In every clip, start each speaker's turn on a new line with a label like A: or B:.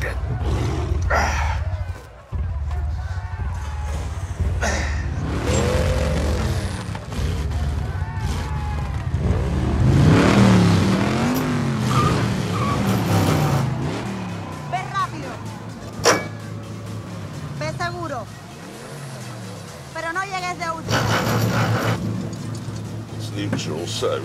A: again.
B: Ve rápido. Ve seguro. Pero no llegues de último.
A: It's neutral, so...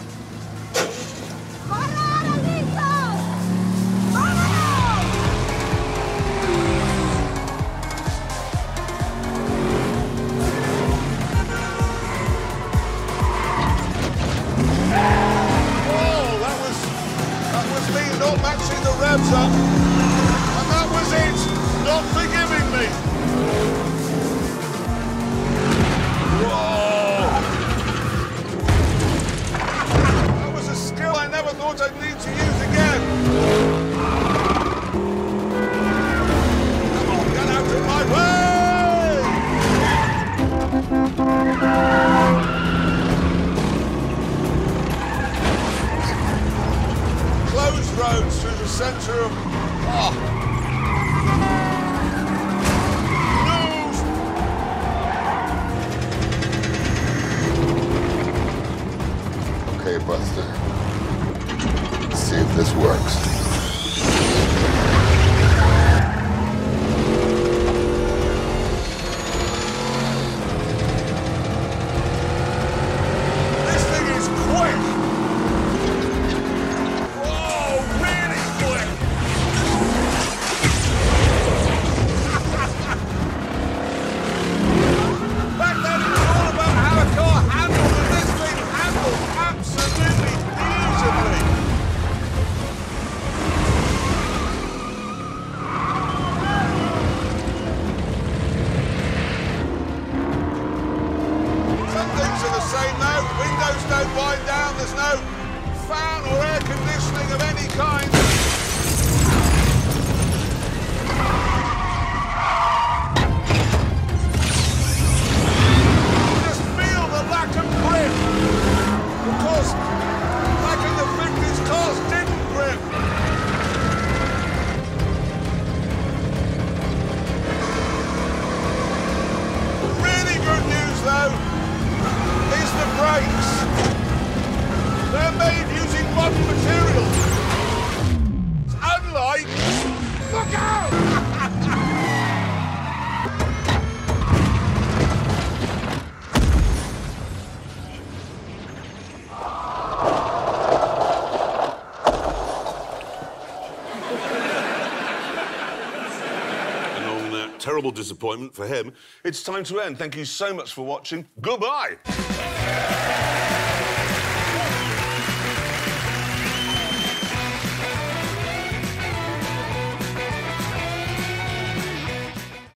C: Not matching the revs up, and that was it, not forgiving me. Whoa! That was a skill I never thought I'd need to use again. Come on, get out of my Closed roads through the centre of...
D: Okay, Buster. Let's see if this works.
C: This thing is quick! Whoa, really quick! Back then it was all about how a car handled, and this thing handled absolutely beautifully. Some things are the same though. Windows don't wind down, there's no fan or air conditioning of any kind. Just feel the lack of grip. Of course, back in the 50s, cars didn't grip. Really good news though is the brakes. They're made using modern materials. Unlike... Look out!
A: And on that terrible disappointment for him, it's time to end. Thank you so much for watching. Goodbye.